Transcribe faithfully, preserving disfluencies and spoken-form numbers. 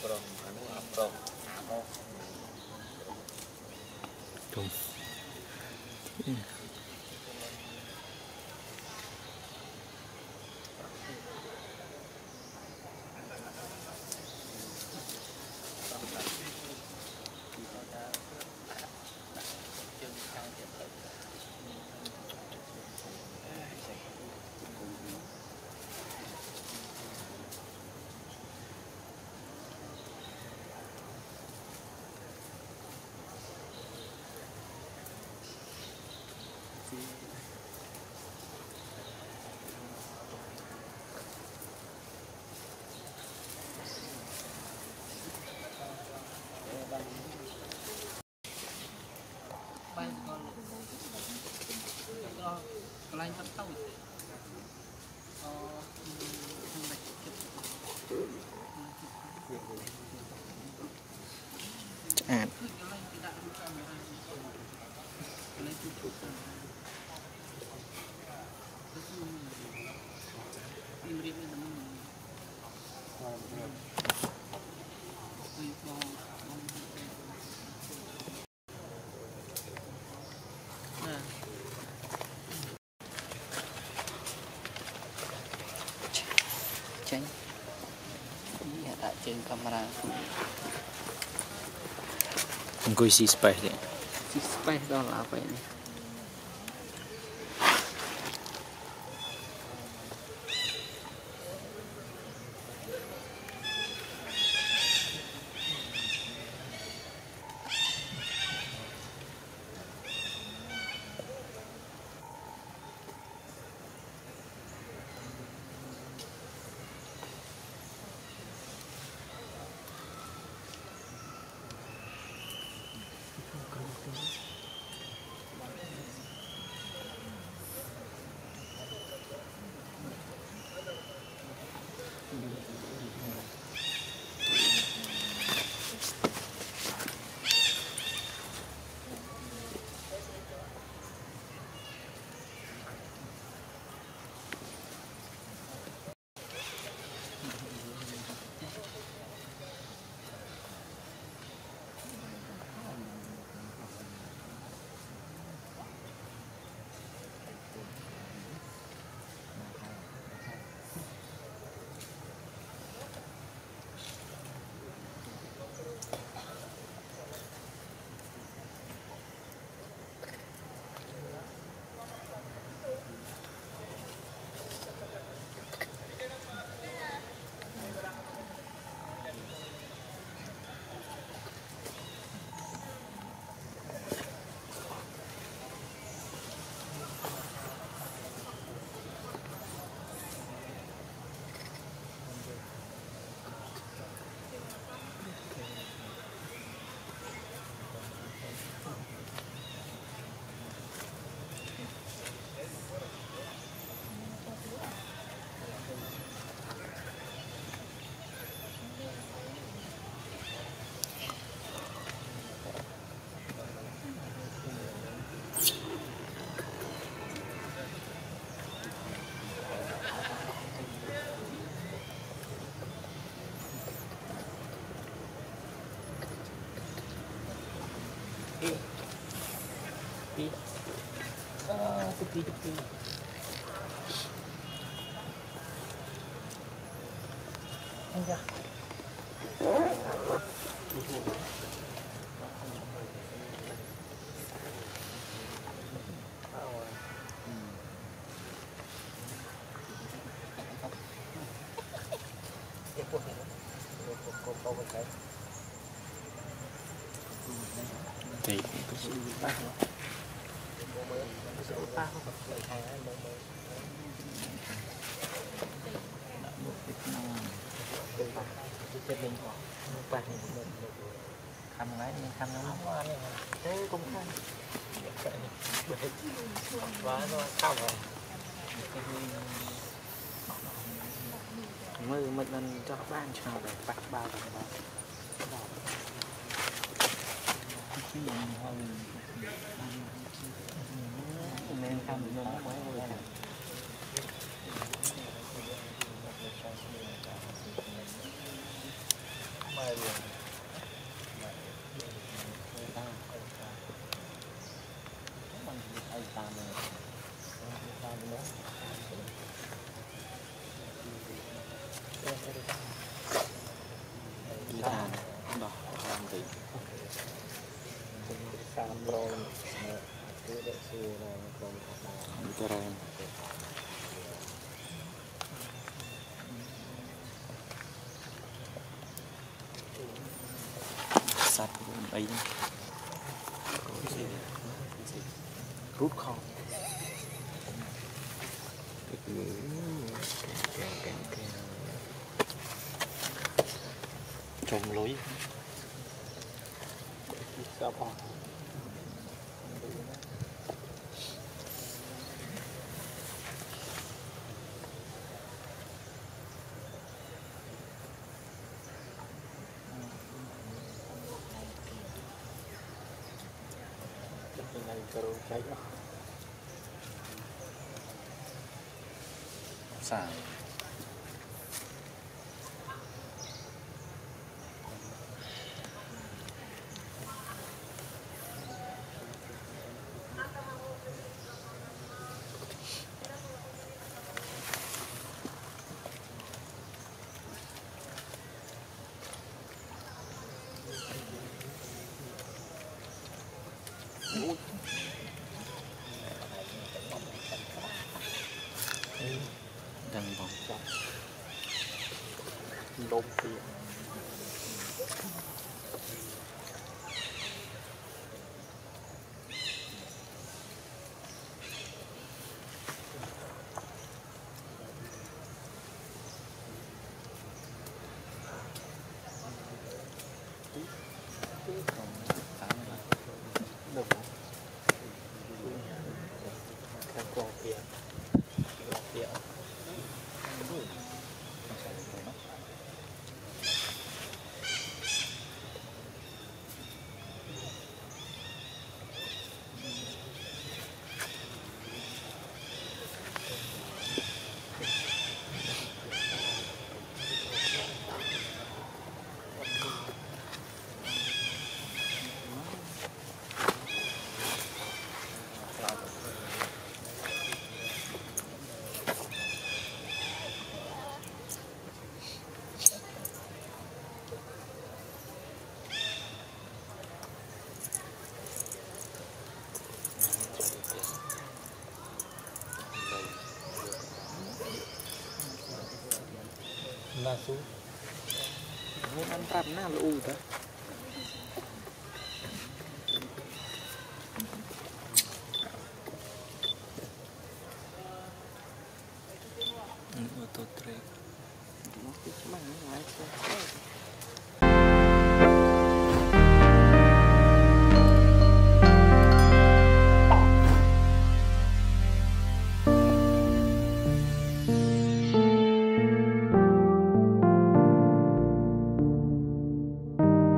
Đúng. Lain tak tahu. Oh, À. Tránh hiện tại trên camera không có gì space đấy, space đó là vậy này. Ah, tepi-tepi. Enggak. Thì khăn đấy, khăn nó nóng quá này, thế cũng không, quá nó cao rồi, mới mình mình cho bạn cho để bắt ba rồi đó, nên khăn nó nóng quá rồi. Hãy subscribe cho kênh Janna So Đi thang đó làm gì cái rèm sạch ấy rút kho trồng lối sao bỏ sao đang bóng lốp thì Janna So muốn ăn tạp nào là u đó ô tô trek nó cứ mang nó lái xe